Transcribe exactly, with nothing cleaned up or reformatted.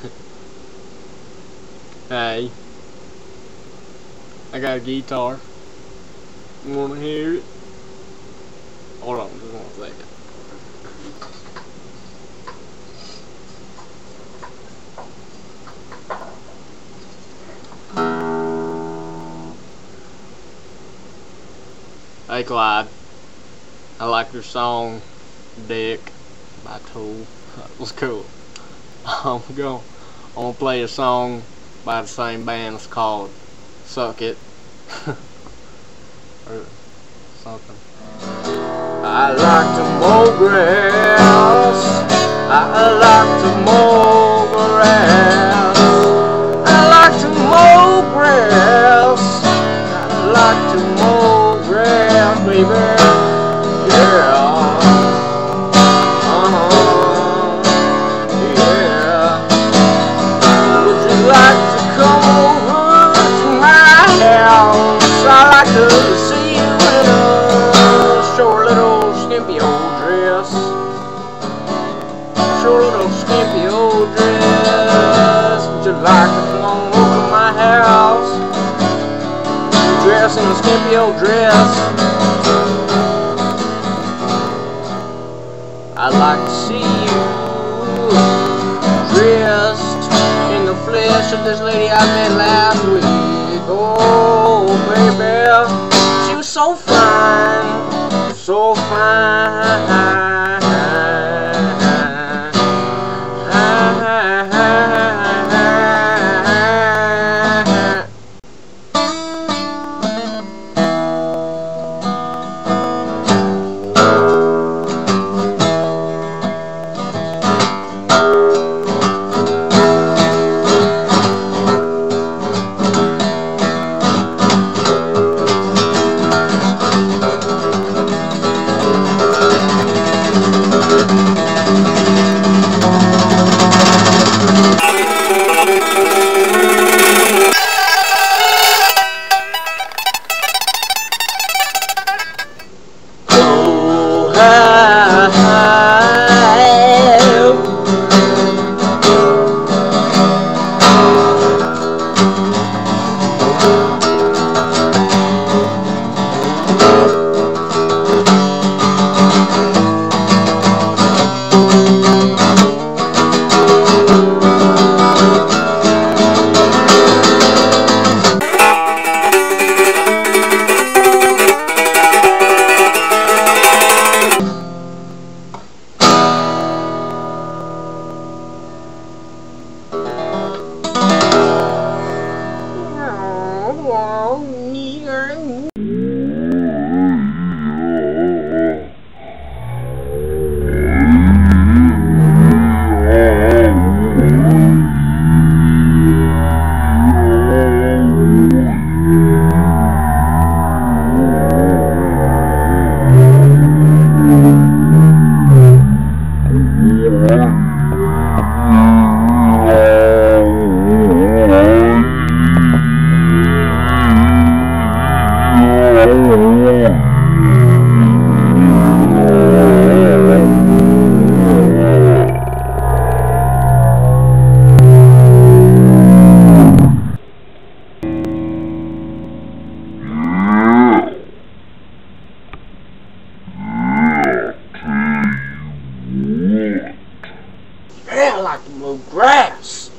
Hey, I got a guitar. You wanna hear it? Hold on, just one second. Hey Clyde, I like your song, Dick, by Tool. That was cool. I'm gonna, I'm gonna play a song by the same band. It's called Suck It. Or something. I like to mow grass. I like to mow grass. I like to mow grass. I like to mow grass, baby. Yeah. Uh-huh. Yeah. Would you like to come over to my house? I like to see you in a short little skimpy old dress. Short little skimpy old dress. Would you like to come on over to my house? Dress in a skimpy old dress. I'd like to see you dressed in the flesh of this lady I met last week. Oh, baby, she was so fine, so fine. I like to mow grass.